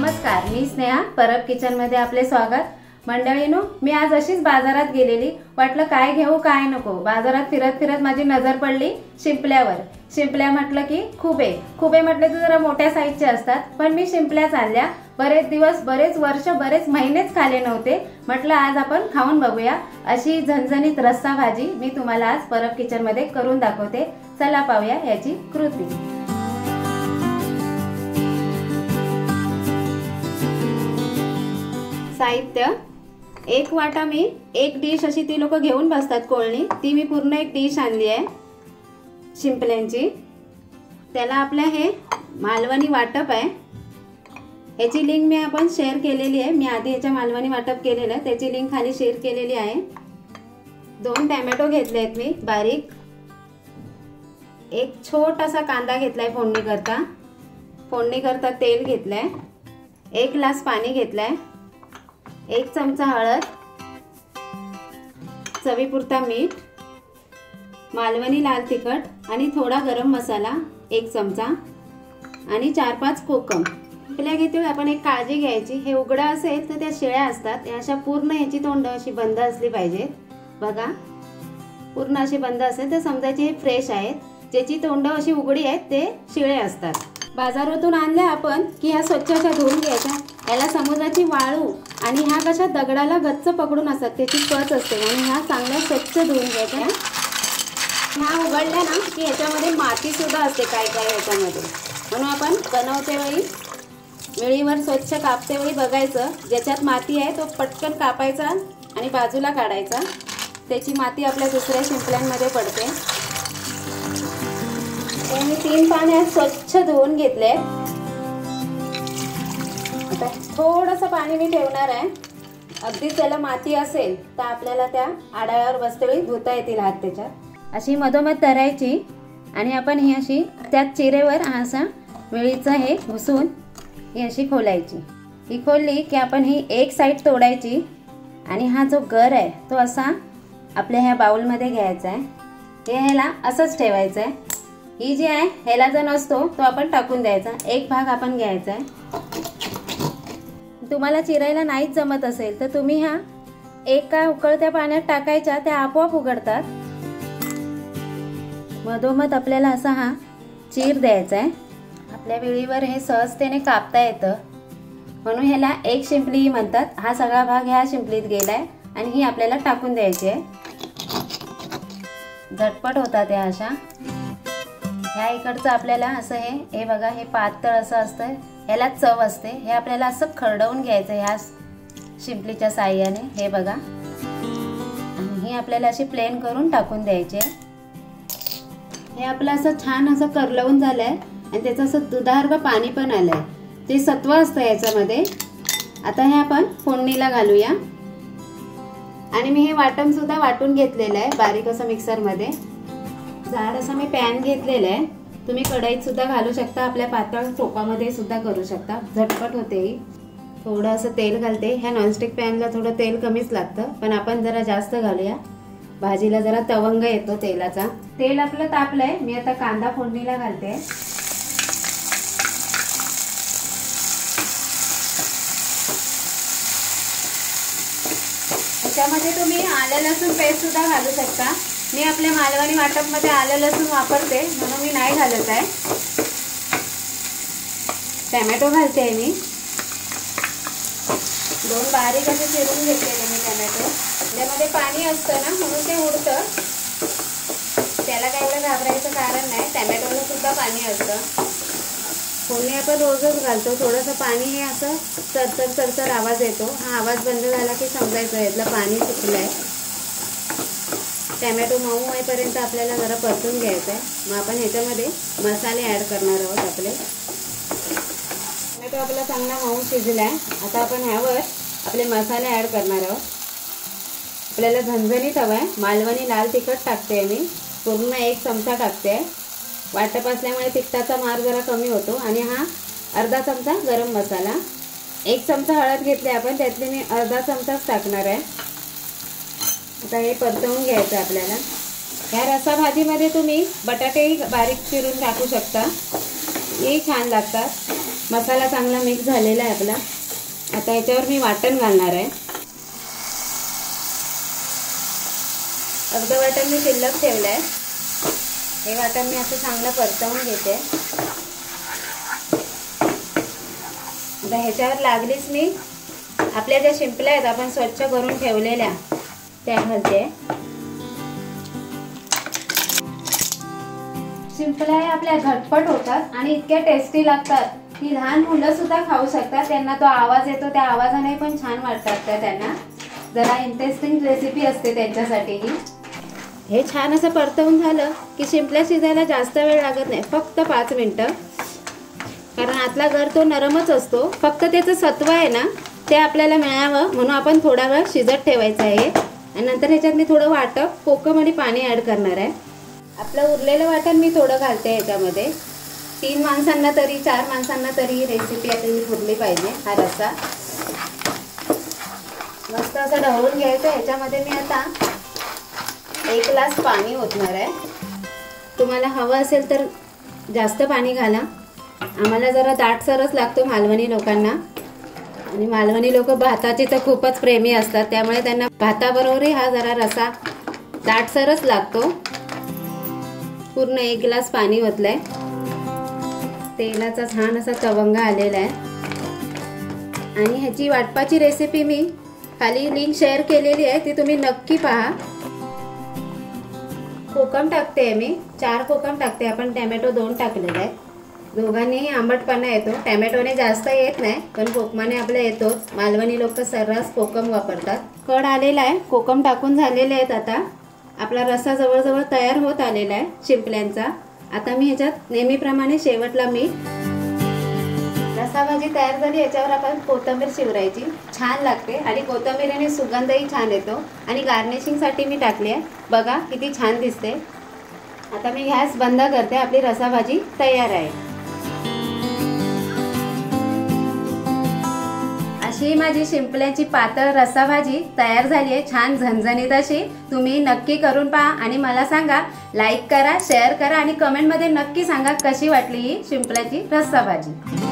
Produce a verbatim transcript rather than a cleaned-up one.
नमस्कार, मी स्नेहा, परब किचनमध्ये आपले स्वागत। मंडळीनो, मी आज अशीच बाजारात गेलेली, वाटलं काय घेऊ काय नको। बाजारात फिरत फिरत माझी नजर पडली शिंपल्यावर। शिंपल्या म्हटलं की खुबे खुबे म्हटले तर जरा मोठ्या साईजचे असतात, पण मी शिंपल्याच आणल्या। बरेच दिवस, बरेच वर्ष, बरेच महिनेच खाले नव्हते। म्हटलं आज आपण खाऊन बघूया। अशी झणझणीत रस्सा भाजी मी तुम्हाला आज परब किचनमध्ये करून दाखवते। चला पाहूया याची कृती। साहित्य: एक वाटा मी एक डिश अशी ती लोक घेऊन बसतात कोळणी, ती मी पूर्ण एक डिश आणली आहे शिंपल्यांची। त्याला आपलं हे मालवणी वाटप आहे, याची लिंक मी आपण शेअर केलेली आहे। मी आधी याच्या मालवणी वाटप केलेलं आहे, त्याची लिंक खाली शेअर केलेली आहे। दोन टोमॅटो घेतले आहेत मी बारीक। एक छोटासा कांदा घेतलाय फोडणी करता। फोडणी करता तेल घेतलंय। एक ग्लास पाणी घेतलंय। एक चमचा हळद, चवीपुरता मीठ, मालवणी लाल तिखट आणि थोडा गरम मसाला एक चमचा आणि चार पाच कोकम। आपल्या घेतो आपण एक काळजी घ्यायची, हे उघडं असेल तर त्या शिळ्या असतात, या अशा पूर्ण याची तोंड अशी बंद असली पाहिजे। बघा, पूर्ण अशी बंद असेल तर समजायचे हे फ्रेश आहेत, ज्याची तोंड अशी उघडी आहेत ते शिळे असतात। बाजारातून आणल्या आपण की ह्या स्वच्छ अशा धुवून घ्यायच्या। याला समुद्राची वाळू आणि ह्या कशा दगडाला गच्च पकडून असतात, त्याची कच असते आणि ह्या चांगल्या स्वच्छ धुवून घ्यायच्या। ह्या उघडल्या ना की ह्याच्यामध्ये माती सुद्धा असते काय काय ह्याच्यामध्ये, म्हणून आपण बनवते वेळी वेळीवर स्वच्छ कापते वेळी बघायचं, ज्याच्यात माती आहे तो पटकन कापायचा आणि बाजूला काढायचा, त्याची माती आपल्या दुसऱ्या शिंपल्यांमध्ये पडते। हे मी तीन पाने स्वच्छ धुवून घेतले। आता थोडंसं पाणी मी ठेवणार आहे, अगदी त्याला माती असेल तर आपल्याला त्या आडाळ्यावर बसतेवेळी धुता येतील हात त्याच्यात। अशी मधोमध धरायची आणि आपण ही अशी त्यात चिरेवर असा वेळीचं हे घुसून ही अशी खोलायची। ही खोलली की आपण ही एक साईड तोडायची आणि हा जो गर आहे तो असा आपल्या ह्या बाउलमध्ये घ्यायचा आहे। हे ह्याला असंच ठेवायचं आहे। ही जी आहे ह्याला जो नसतो तो आपण टाकून द्यायचा, एक भाग आपण घ्यायचा आहे। तुम्हाला चिरायला नाहीच जमत असेल तर तुम्ही ह्या एका उकळत्या पाण्यात टाकायच्या, त्या आपोआप उघडतात। मधोमध आपल्याला असा हा चीर द्यायचा आहे। आपल्या वेळीवर हे सहजतेने कापता येतं, म्हणून ह्याला एक शिंपली म्हणतात। हा सगळा भाग ह्या शिंपलीत गेलाय आणि ही आपल्याला टाकून द्यायची आहे। झटपट होतात या अशा। ह्या इकडचं आपल्याला असं हे हे बघा, हे पातळ असं असतं, ह्याला चव असते। हे आपल्याला असं खरडवून घ्यायचं ह्या शिंपलीच्या साह्याने, हे बघा। आणि ही आपल्याला अशी प्लेन करून टाकून द्यायची आहे। हे आपलं असं छान असं करलवून झालंय आणि त्याचं असं दुधासारखं पाणी पण आलंय, ते सत्व असतं याच्यामध्ये। आता हे आपण फोडणीला घालूया। आणि मी हे वाटण सुद्धा वाटून घेतलेलं आहे बारीक असं मिक्सरमध्ये। जाड असं मी पॅन घेतलेलं आहे, तुम्ही कढईत सुद्धा घालू शकता, आपल्या पातळ टोपामध्ये सुद्धा करू शकता, झटपट होते ही। थोडं असं तेल घालते। ह्या नॉनस्टिक पॅनला थोडं तेल कमीच लागतं, पण आपण जरा जास्त घालूया, भाजीला जरा तवंग येतो तेलाचा। तेल आपलं तापलंय, मी आता कांदा फोडणीला घालते। त्याच्यामध्ये तुम्ही आलं लसूण पेस्ट सुद्धा घालू शकता। मी आपल्या मालवणी वाटपमध्ये आलं लसूण वापरते म्हणून मी नाही घालत आहे। टोमॅटो घालते आहे मी, दोन बारीक असे चिरून घेतलेले मी टोमॅटो। त्यामध्ये पाणी असतं ना म्हणून ते उडतं, त्याला काय एवढं घाबरायचं कारण नाही, टोमॅटोला सुद्धा पाणी असतं। फोडणी आपण रोजच घालतो, थोडंसं पाणी हे असं चरचर चरचर आवाज येतो, हा आवाज बंद झाला की समजायचं यातलं पाणी सुकलंय। टोमॅटो मऊ होईपर्यंत आपल्याला जरा परतून घ्यायचं आहे। मग आपण ह्याच्यामध्ये मसाले ॲड करणार आहोत आपले। टोमॅटो आपला चांगला मऊ शिजला आहे, आता आपण ह्यावर आपले मसाले ॲड करणार आहोत। आपल्याला झणझणीत हवं आहे, मालवणी लाल तिखट टाकते मी, पूर्ण एक चमचा टाकते। वाटप असल्यामुळे तिखटाचा मार जरा कमी होतो। आणि हा अर्धा चमचा गरम मसाला, एक चमचा हळद घेतली आपण, त्यातली मी अर्धा चमचाच टाकणार आहे। आता हे परतवून घ्यायचं आपल्याला। ह्या रस्सा भाजीमध्ये तुम्ही बटाटेही बारीक चिरून टाकू शकता, हे छान लागतात। मसाला चांगला मिक्स झालेला आहे आपला. आता याच्यावर मी वाटण घालणार आहे. अर्धं वाटण मी शिल्लक ठेवलं आहे. हे वाटण मी असं चांगलं परतवून घेते. आता ह्याच्यावर लागलीच मी आपल्या ज्या शिंपल्या आहेत आपण स्वच्छ करून ठेवलेल्या त्या घालते. शिंपल्या आपल्या झटपट होतात आणि इतक्या टेस्टी लागतात की लहान मुलं सुद्धा खाऊ शकतात. त्यांना तो आवाज येतो, त्या आवाजाने पण छान वाटतात त्या त्यांना. जरा इंटरेस्टिंग रेसिपी असते त्यांच्यासाठी ही. हे छान असं परतवून झालं की शिंपल्या शिजायला जास्त वेळ लागत नाही, फक्त पाच मिनटं. कारण आतला गर तो नरमच असतो. फक्त त्याचं सत्व आहे ना ते आपल्याला मिळावं म्हणून आपण थोडा वेळ शिजत ठेवायचं आहे. आणि नंतर ह्याच्यात मी थोडं वाटप कोकम आणि पाणी ॲड करणार आहे. आपलं उरलेलं वाटण मी थोडं घालते ह्याच्यामध्ये. तीन माणसांना तरी चार माणसांना तरी ही रेसिपी आपली पुरली पाहिजे. हा रस्सा मस्त असं ढवळून घ्यायचं. ह्याच्यामध्ये मी आता एक ग्लास पाणी ओतणार आहे. तुम्हाला हवं असेल तर जास्त पाणी घाला. आम्हाला जरा दाटसरच लागतो मालवणी लोकांना. आणि मालवणी लोक भाताचे तर खूपच प्रेमी असतात, त्यामुळे त्यांना भाताबरोबरही हा जरा रस्सा दाटसरच लागतो. पूर्ण एक ग्लास पाणी ओतलंय. तेलाचा छान असा तवंगा आलेला आहे. आणि ह्याची वाटपाची रेसिपी मी खाली लिंक शेअर केलेली आहे, ती तुम्ही नक्की पहा. कोकम टाकते मी, चार कोकम टाकते. आपण टॅमॅटो दोन टाकलेले आहेत. दोघांनीही आंबटपणा येतो. टॅमॅटोने जास्त येत नाही पण कोकमाने आपल्या येतो. मालवणी लोक सर्रास कोकम वापरतात. कड आलेला आहे, कोकम टाकून झालेले आहेत. आता आपला रस्सा जवळजवळ तयार होत आलेला आहे शिंपल्यांचा. आता मी ह्याच्यात नेहमीप्रमाणे शेवटला मीठ. रस्सा भाजी तयार झाली. याच्यावर आपण कोथिंबीर शिवरायची, छान लागते. आणि कोथिंबीरीने सुगंधही छान येतो. आणि गार्निशिंगसाठी मी टाकली आहे. बघा किती छान दिसते. आता मी गॅस बंद करते. आपली रस्सा भाजी तयार आहे. अशी माझी शिंपल्याची पातळ रस्सा भाजी तयार झाली आहे, छान झणझणीत अशी. तुम्ही नक्की करून पहा आणि मला सांगा. लाईक करा, शेअर करा आणि कमेंटमध्ये नक्की सांगा कशी वाटली ही शिंपल्याची रस्सा भाजी.